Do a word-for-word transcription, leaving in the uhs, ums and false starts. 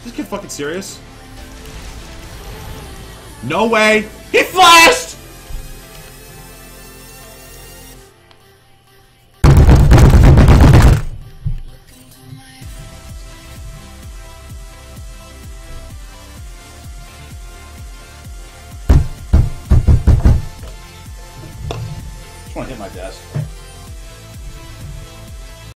this kid fucking serious? No way! He flashed! I just want to hit my desk.